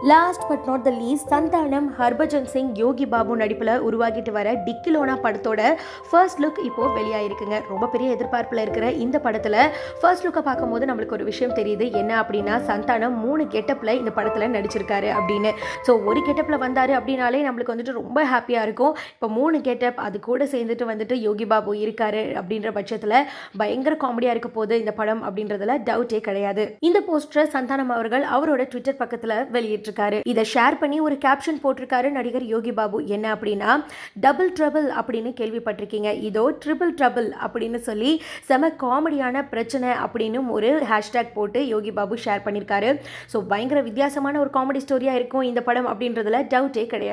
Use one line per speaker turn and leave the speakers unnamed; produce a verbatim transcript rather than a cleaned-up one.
Last but not the least Santhanam, Harbhajan Singh, Yogi Babu நடிப்பில் உருவாகிட்டு வர டிக்கிலோனா படத்தோட ஃபர்ஸ்ட் லுக் இப்போ வெளியாயிருக்குங்க. ரொம்ப பெரிய எதிர்பார்ப்பில் இருக்கிற இந்த படத்தில் ஃபர்ஸ்ட் லுக்கை பார்க்கும்போது நம்மளுக்கு ஒரு விஷயம் தெரியுது. என்ன அப்படின்னா, சந்தானம் மூணு கெட்டப்பில் இந்த படத்தில் நடிச்சிருக்காரு அப்படின்னு. ஸோ ஒரு கெட்டப்பில் வந்தார் அப்படின்னாலே நம்மளுக்கு வந்துட்டு ரொம்ப ஹாப்பியாக இருக்கும். இப்போ மூணு கெட்டப் அது கூட சேர்ந்துட்டு வந்துட்டு யோகி பாபு இருக்காரு அப்படின்ற பட்சத்தில் பயங்கர காமெடியாக இருக்க போகுது இந்த படம் அப்படின்றதுல டவுட்டே கிடையாது. இந்த போஸ்டரை சந்தானம் அவர்கள் அவரோட ட்விட்டர் பக்கத்தில் வெளியிட்டு இதை ஷேர் பண்ணி ஒரு கேப்ஷன் போட்டிருக்காரு நடிகர் யோகி பாபு. என்ன அப்படின்னா, டபுள் ட்ரபிள் அப்படின்னு கேள்விப்பட்டிருக்கீங்க, இதோ ட்ரிபிள் ட்ரபிள் அப்படின்னு சொல்லி செம காமெடியான பிரச்சனை அப்படின்னு ஒரு ஹேஷ்டேக் போட்டு யோகி பாபு ஷேர் பண்ணியிருக்காரு. ஸோ பயங்கர வித்தியாசமான ஒரு காமெடி ஸ்டோரியா இருக்கும் இந்த படம் அப்படின்றதுல டவுட்டே கிடையாது.